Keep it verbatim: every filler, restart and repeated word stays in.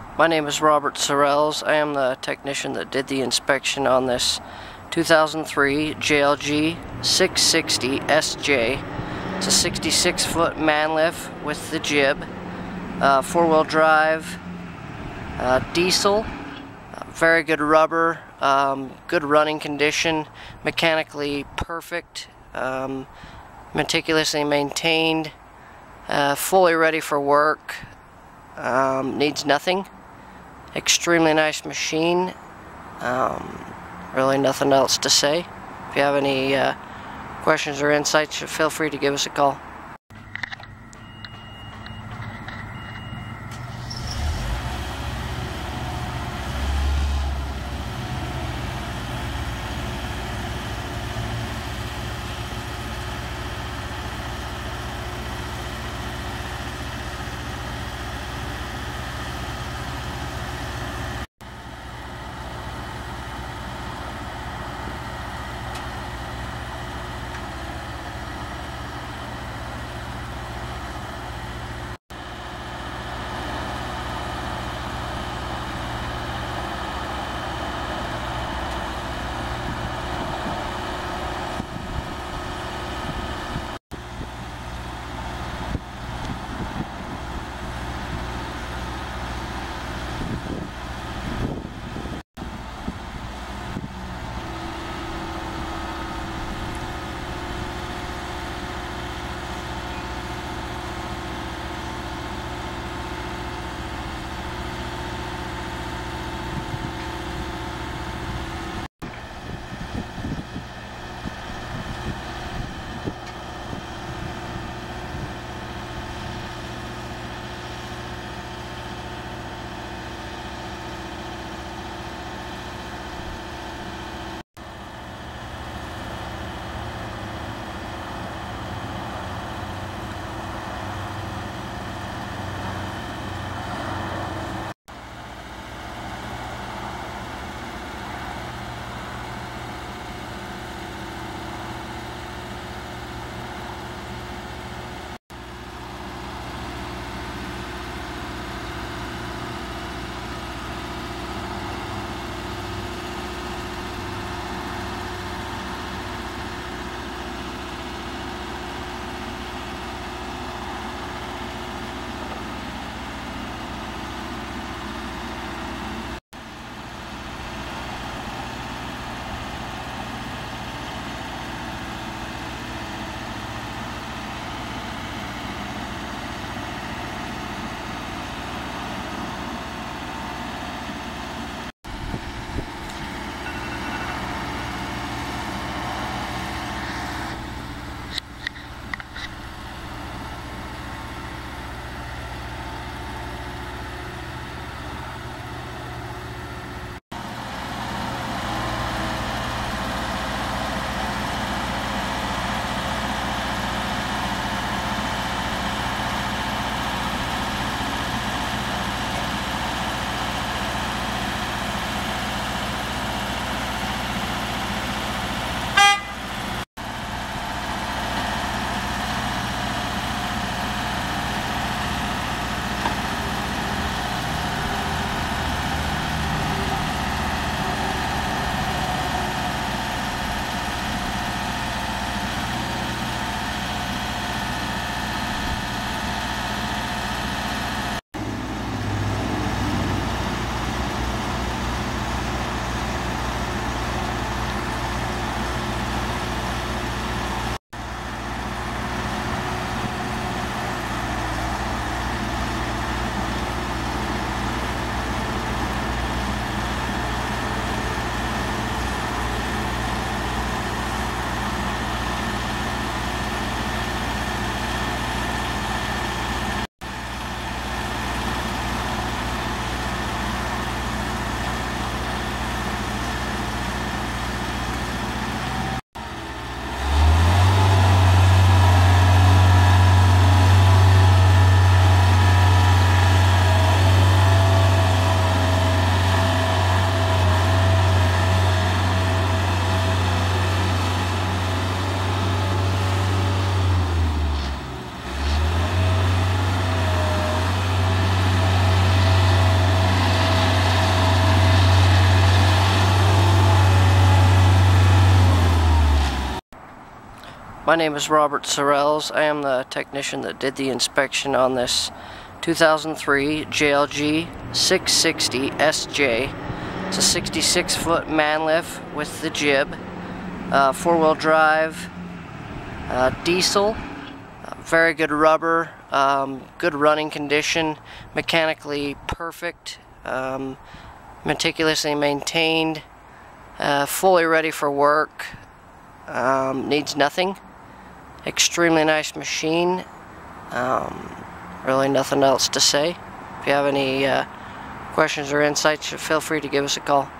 My name is Robert Sorrells. I am the technician that did the inspection on this two thousand three J L G six sixty S J. It's a sixty-six foot man lift with the jib, uh, four-wheel drive, uh, diesel, uh, very good rubber, um, good running condition, mechanically perfect, um, meticulously maintained, uh, fully ready for work, um, needs nothing. Extremely nice machine. Um, really nothing else to say. If you have any uh, questions or insights, feel free to give us a call. My name is Robert Sorrells. I am the technician that did the inspection on this two thousand three J L G six sixty S J. It's a sixty-six foot man lift with the jib, uh, four-wheel drive, uh, diesel, uh, very good rubber, um, good running condition, mechanically perfect, um, meticulously maintained, uh, fully ready for work, um, needs nothing. Extremely nice machine. Um, really nothing else to say. If you have any uh, questions or insights, feel free to give us a call.